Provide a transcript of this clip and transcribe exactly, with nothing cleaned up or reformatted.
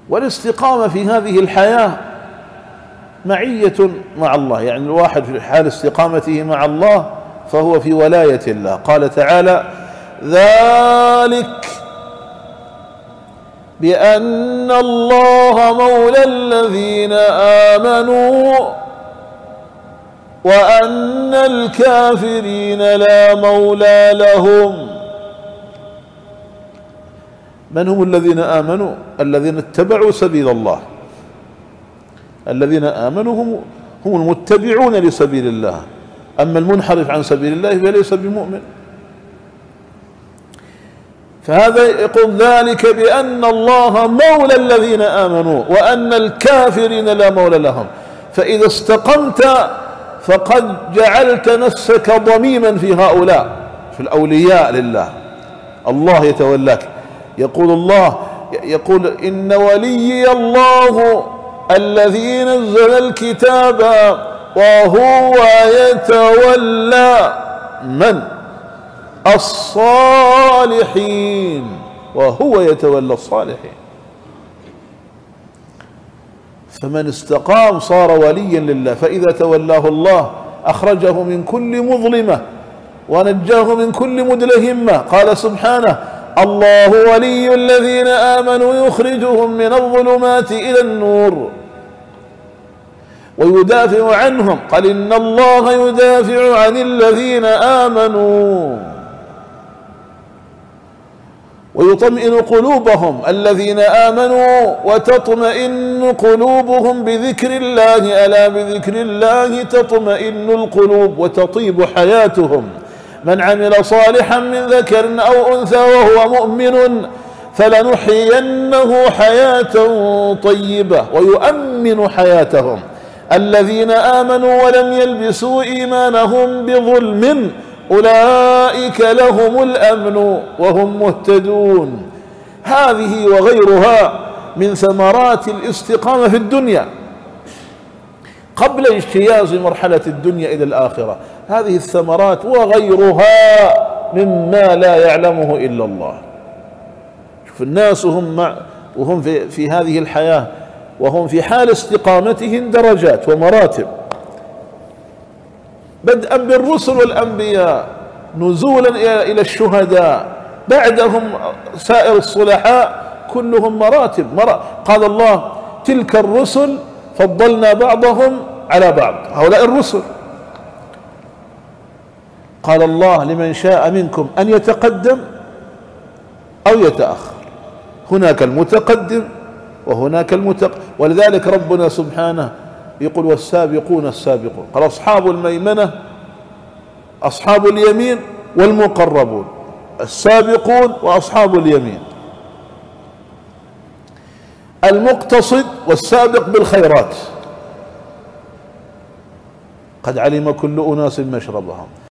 والاستقامة في هذه الحياة معية مع الله، يعني الواحد في حال استقامته مع الله فهو في ولاية الله. قال تعالى: ذلك بأن الله مولى الذين آمنوا وأن الكافرين لا مولى لهم. من هم الذين آمنوا؟ الذين اتبعوا سبيل الله. الذين آمنوا هم هم المتبعون لسبيل الله، أما المنحرف عن سبيل الله فليس بمؤمن. فهذا يقول: ذلك بأن الله مولى الذين آمنوا وأن الكافرين لا مولى لهم. فإذا استقمت فقد جعلت نفسك ضميما في هؤلاء، في الأولياء لله، الله يتولاك. يقول الله يقول: إن وليي الله الذي نزل الكتاب وهو يتولى من؟ الصالحين، وهو يتولى الصالحين. فمن استقام صار وليا لله، فإذا تولاه الله أخرجه من كل مظلمة ونجاه من كل مدلهمة. قال سبحانه: الله ولي الذين آمنوا يخرجهم من الظلمات إلى النور ويدافع عنهم. قال: إن الله يدافع عن الذين آمنوا ويطمئن قلوبهم. الذين آمنوا وتطمئن قلوبهم بذكر الله، ألا بذكر الله تطمئن القلوب وتطيب حياتهم. من عمل صالحا من ذكر أو أنثى وهو مؤمن فلنحيينه حياة طيبة ويؤمن حياتهم. الذين آمنوا ولم يلبسوا إيمانهم بظلم أولئك لهم الأمن وهم مهتدون. هذه وغيرها من ثمرات الاستقامة في الدنيا قبل اجتياز مرحلة الدنيا إلى الآخرة. هذه الثمرات وغيرها مما لا يعلمه إلا الله. شوف الناس وهم, مع وهم في, في هذه الحياة وهم في حال استقامتهم درجات ومراتب، بدءا بالرسل والأنبياء، نزولا إلى الشهداء، بعدهم سائر الصلحاء، كلهم مراتب. قال الله: تلك الرسل فضلنا بعضهم على بعض. هؤلاء الرسل. قال الله: لمن شاء منكم أن يتقدم أو يتأخر. هناك المتقدم وهناك المتأخر. ولذلك ربنا سبحانه يقول: والسابقون السابقون. قال: أصحاب الميمنة، أصحاب اليمين والمقربون، السابقون وأصحاب اليمين، المقتصد والسابق بالخيرات. قد علم كل أناس مشربهم.